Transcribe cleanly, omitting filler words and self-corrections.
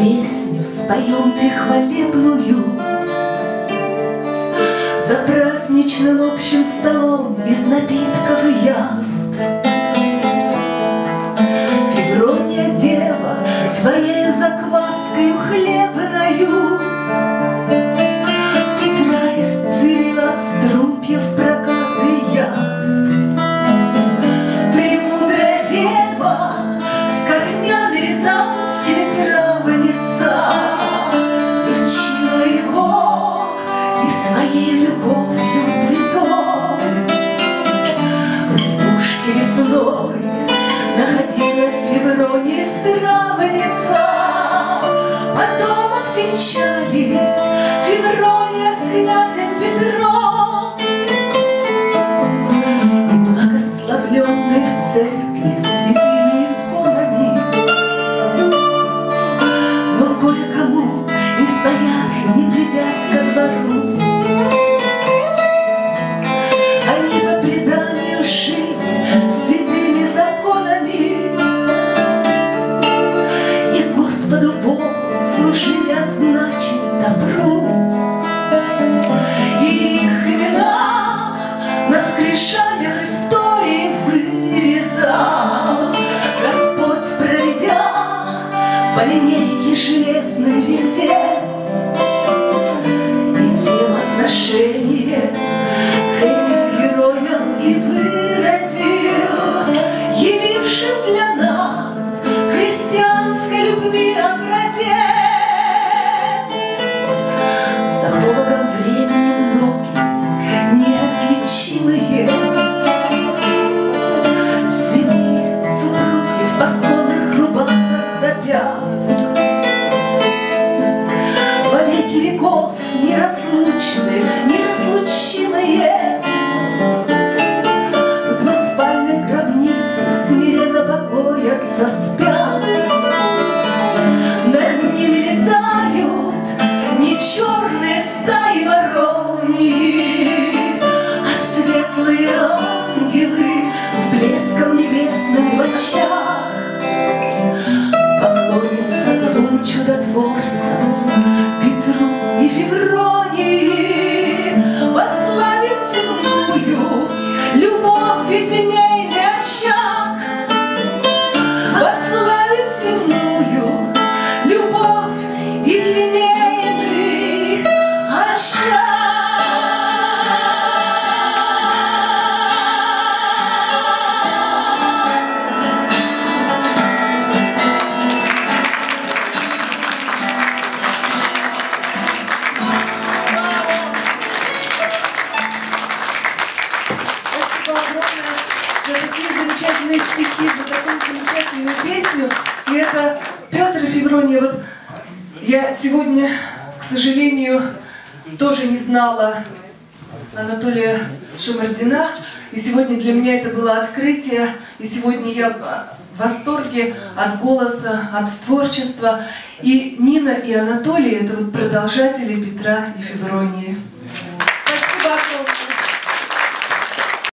Песню споемте хвалебную за праздничным общим столом из напитков и яств. Феврония дева своею закваскою хлебною Петра исцелила от струпьев, проказы и язв. Премудрая дева с корнями рязанскими травница лечила его и своей любовью притом. В избушке лесной находилась Феврония травница. Потом обвенчались Феврония с князем Петром, и благословленный в церкви святыми иконами. Но кое-кому из бояр, не придясь ко двору, они по преданию жили святыми законами и Господу Богу служили, а значит добру. И их имена на скрижалях истории вырезал Господь, проведя по линейке железный резец, и тем отношение к этим героям и выразил, явившим для нас христианской любви образец. За Богом времени многие неразличимые святых супруги в пасхальных рубахах до пят, во веки веков неразлучные, неразлучимые в двуспальной гробнице смиренно покоятся, спят. Над ними летают не черные стаи вороньи, а светлые ангелы с блеском небесным в очах. Поклонятся двум чудотворцам, Петру и Февронии, восславим земную любовь и семейный очаг. Восславим земную любовь и семейный очаг. Спасибо огромное за такие замечательные стихи, за такую замечательную песню. И это Петр и Феврония. Вот я сегодня, к сожалению, тоже не знала Анатолия Шамардина. И сегодня для меня это было открытие. И сегодня я в восторге от голоса, от творчества. И Нина и Анатолий — это вот продолжатели Петра и Февронии.